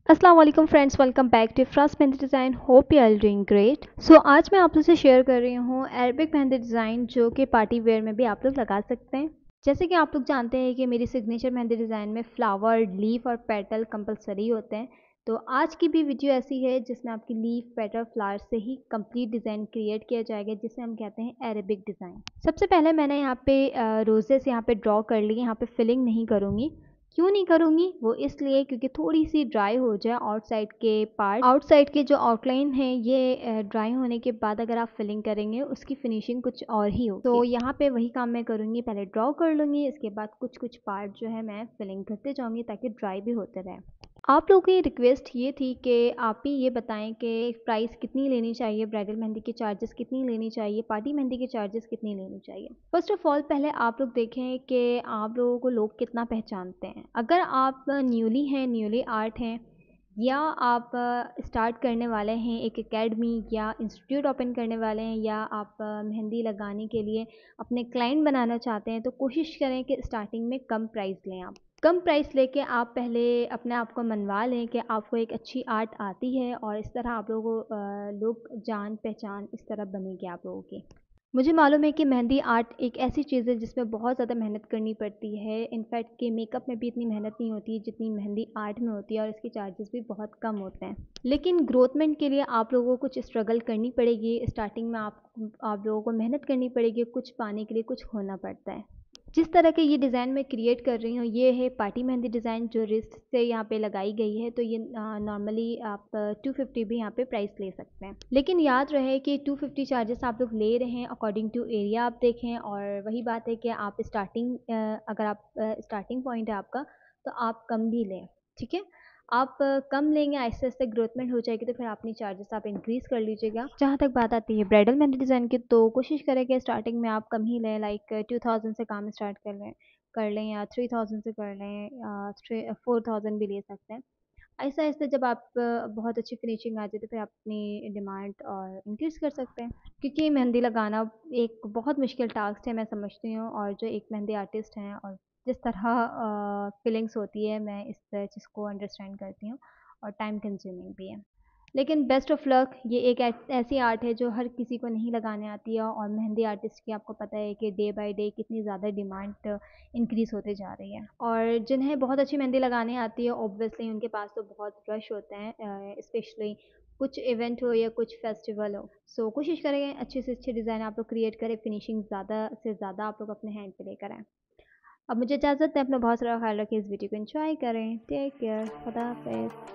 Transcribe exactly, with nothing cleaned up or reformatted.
अस्सलाम वालेकुम friends, welcome back to Ifraz mehndi design. Hope you are doing great. So आज मैं आप लोग से शेयर कर रही हूँ अरबिक मेहंदी डिज़ाइन जो कि पार्टी वेयर में भी आप लोग लगा सकते हैं। जैसे कि आप लोग जानते हैं कि मेरी सिग्नेचर मेहंदी डिज़ाइन में फ्लावर, लीफ और पेटल कंपलसरी होते हैं। तो आज की भी वीडियो ऐसी है जिसमें आपकी लीफ, पेटल, फ्लावर से ही कंप्लीट डिज़ाइन क्रिएट किया जाएगा, जिसे हम कहते हैं अरबिक डिज़ाइन। सबसे पहले मैंने यहाँ पे रोजेस यहाँ पे ड्रॉ कर ली। यहाँ पे फिलिंग नहीं करूँगी। क्यों नहीं करूँगी? वो इसलिए क्योंकि थोड़ी सी ड्राई हो जाए आउटसाइड के पार्ट। आउटसाइड के जो आउटलाइन है ये ड्राई होने के बाद अगर आप फिलिंग करेंगे उसकी फिनिशिंग कुछ और ही होगी। तो यहाँ पे वही काम मैं करूँगी, पहले ड्रॉ कर लूँगी, इसके बाद कुछ कुछ पार्ट जो है मैं फिलिंग करते जाऊँगी ताकि ड्राई भी होते रहे। आप लोगों की रिक्वेस्ट ये थी कि आप ही ये बताएं कि प्राइस कितनी लेनी चाहिए, ब्राइडल मेहंदी की चार्जेस कितनी लेनी चाहिए, पार्टी मेहंदी की चार्जेस कितनी लेनी चाहिए। फर्स्ट ऑफ ऑल पहले आप लोग देखें कि आप लोगों को लोग कितना पहचानते हैं। अगर आप न्यूली हैं, न्यूली आर्ट हैं, या आप स्टार्ट करने वाले हैं एक एकेडमी या इंस्टीट्यूट ओपन करने वाले हैं, या आप मेहंदी लगाने के लिए अपने क्लाइंट बनाना चाहते हैं, तो कोशिश करें कि स्टार्टिंग में कम प्राइस लें। आप कम प्राइस लेके आप पहले अपने आप को मनवा लें कि आपको एक अच्छी आर्ट आती है, और इस तरह आप लोगों को लोग जान पहचान इस तरह बनेगी आप लोगों की। मुझे मालूम है कि मेहंदी आर्ट एक ऐसी चीज़ है जिसमें बहुत ज़्यादा मेहनत करनी पड़ती है। इनफैक्ट कि मेकअप में भी इतनी मेहनत नहीं होती है जितनी मेहंदी आर्ट में होती है, और इसके चार्जेस भी बहुत कम होते हैं। लेकिन ग्रोथमेंट के लिए आप लोगों को कुछ स्ट्रगल करनी पड़ेगी। स्टार्टिंग में आप आप लोगों को मेहनत करनी पड़ेगी, कुछ पाने के लिए कुछ खोना पड़ता है। जिस तरह के ये डिज़ाइन मैं क्रिएट कर रही हूँ, ये है पार्टी मेहंदी डिज़ाइन जो रिस्ट से यहाँ पे लगाई गई है। तो ये नॉर्मली आप टू फिफ्टी भी यहाँ पे प्राइस ले सकते हैं, लेकिन याद रहे कि टू फिफ्टी चार्जेस आप लोग ले रहे हैं अकॉर्डिंग टू एरिया आप देखें। और वही बात है कि आप स्टार्टिंग अगर आप स्टार्टिंग पॉइंट है आपका, तो आप कम भी लें, ठीक है। आप कम लेंगे, आहिस्ते आहिस्ते ग्रोथमेंट हो जाएगी, तो फिर अपनी चार्जेस आप इंक्रीज़ कर लीजिएगा। जहाँ तक बात आती है ब्राइडल मेहंदी डिज़ाइन की, तो कोशिश करें कि स्टार्टिंग में आप कम ही लें, लाइक टू थाउजेंड से काम स्टार्ट कर लें कर लें या थ्री थाउजेंड से कर लें, या थ्री फोर थाउजेंड भी ले सकते हैं। आहिस्ते आहिस्ते जब आप बहुत अच्छी फिनिशिंग आ जाए तो फिर आप अपनी डिमांड और इंक्रीज़ कर सकते हैं, क्योंकि मेहंदी लगाना एक बहुत मुश्किल टास्क है मैं समझती हूँ। और जो एक मेहंदी आर्टिस्ट हैं और जिस तरह फीलिंग्स होती है, मैं इस चीज़ को अंडरस्टैंड करती हूँ, और टाइम कंज्यूमिंग भी है। लेकिन बेस्ट ऑफ लक, ये एक ऐसी आर्ट है जो हर किसी को नहीं लगाने आती है। और मेहंदी आर्टिस्ट की आपको पता है कि डे बाय डे कितनी ज़्यादा डिमांड इंक्रीज़ होते जा रही है। और जिन्हें बहुत अच्छी मेहंदी लगाने आती है, ऑब्वियसली उनके पास तो बहुत रश होते हैं, स्पेशली कुछ इवेंट हो या कुछ फेस्टिवल हो। सो so, कोशिश करें अच्छे से अच्छे डिज़ाइन आप लोग क्रिएट करें, फिनिशिंग ज़्यादा से ज़्यादा आप लोग अपने हैंड पे लेकर आएँ। अब मुझे इजाज़त है, अपना बहुत सारा ख्याल रखें, इस वीडियो को एंजॉय करें। टेक केयर, खुदा हाफिज़।